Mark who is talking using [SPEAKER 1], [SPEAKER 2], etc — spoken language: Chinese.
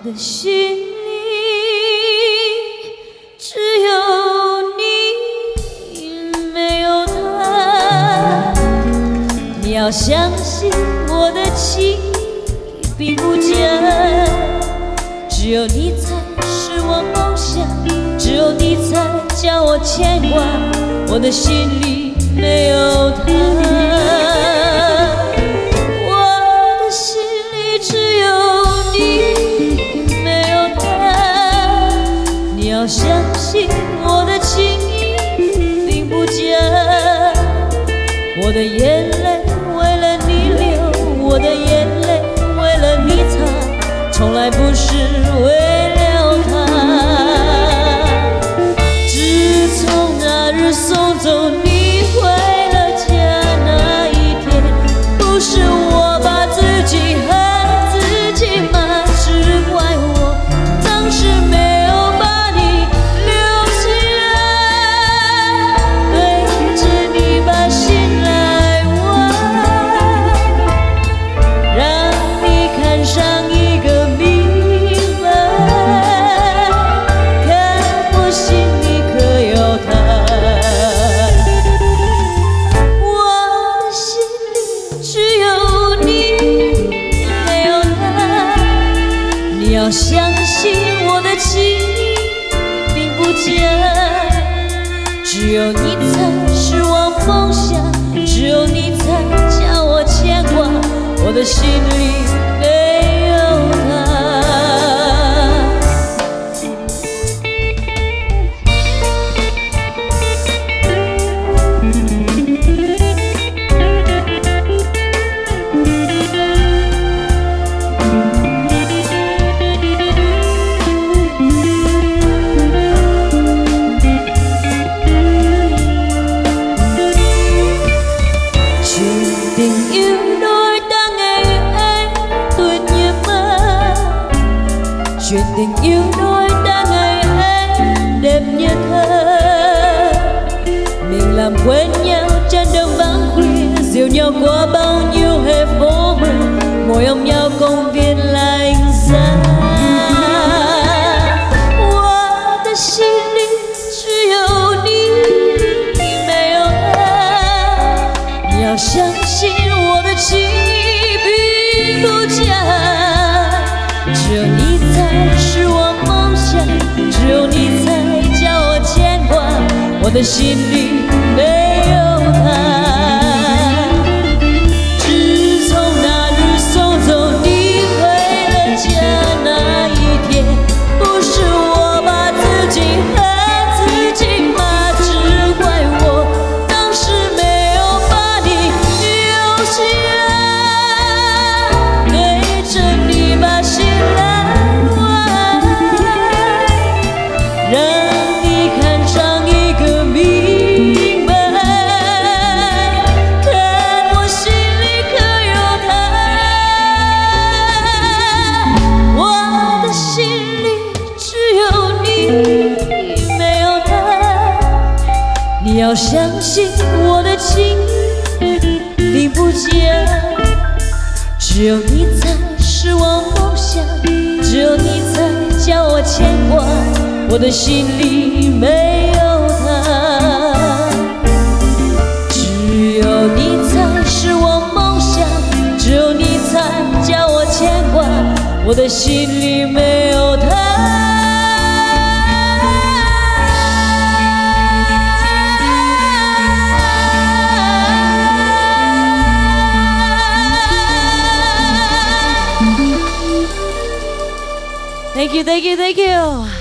[SPEAKER 1] 的心里只有你，没有他。你要相信我的情意并不假，只有你才是我梦想，只有你才叫我牵挂。我的心里没有他，我的心里只有你，没有他。你要相信我的情意并不假，我的眼泪为了你流，我的眼泪为了你擦，从来不是为了他。自从那日送走你回了家那一天，不是我把自己和自己骂，只怪我当时没有把你留下来，对着你把心来挖，让你看上一个明白，看我心里可有他。我的心里只有你，没有他。你要相信我的情意并不假，只有你才是我梦想，只有你才叫我牵挂。我的心里没有他。Chuyện tình yêu đôi ta ngày ấy đẹp như thơ, mình làm quên nhau trên đường vắng khuya, dìu nhau qua bao nhiêu hè phố mơ, ngồi ôm nhau công viên lạnh giá。我的心里只有你，没有他。你要相信我的情意并不假，只有你才是我梦想，只有你才叫我牵挂。我的心里没有他。自从那日送走你回了家那一天，不是我把自己和自己骂，只怪我当时没有把你留下来，对着你把心来，让你看上一个明白，看我心里可有他。我的心里只有你，没有他。你要相信我的情意并不假，只有你才是我梦想，只有你才叫我牵挂。我的心里没有他，只有你才是我梦想，只有你才叫我牵挂。我的心里没有他。Thank you, thank you, thank you.